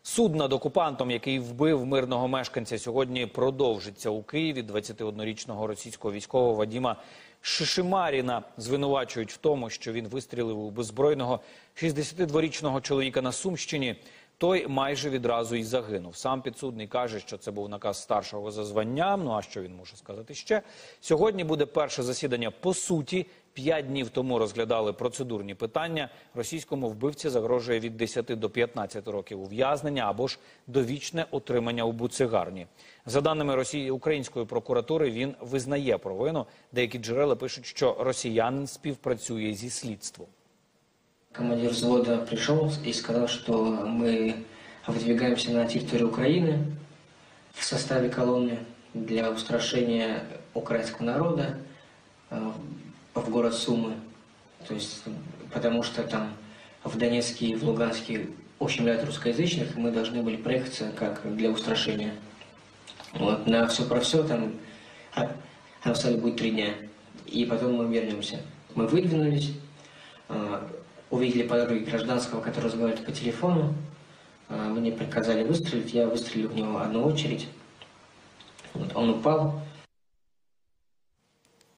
Суд над окупантом, який вбив мирного мешканця, сьогодні продовжиться у Києві. 21-річного російського військового Вадима Шишимаріна звинувачують в тому, що він вистрілив у беззбройного 62-річного чоловіка на Сумщині. Той майже відразу і загинув. Сам підсудний каже, що це був наказ старшого за званням. Ну а що він може сказати ще? Сьогодні буде перше засідання по суті. 5 днів тому розглядали процедурні питання. Російському вбивці загрожує від 10 до 15 років ув'язнення або ж довічне утримання у буцегарні. За даними української прокуратури, він визнає провину. Деякі джерела пишуть, що росіянин співпрацює зі слідством. Командир взвода пришел и сказал, что мы выдвигаемся на территорию Украины в составе колонны для устрашения украинского народа в город Сумы. То есть, потому что там в Донецке и в Луганске очень ряд русскоязычных, и мы должны были проехаться как для устрашения. Вот, на все про все там сказали, будет 3 дня, и потом мы вернемся. Мы выдвинулись. Увидели по дороге гражданского, который разговаривает по телефону. Мне приказали выстрелить, я выстрелил в него одну очередь. Вот, он упал.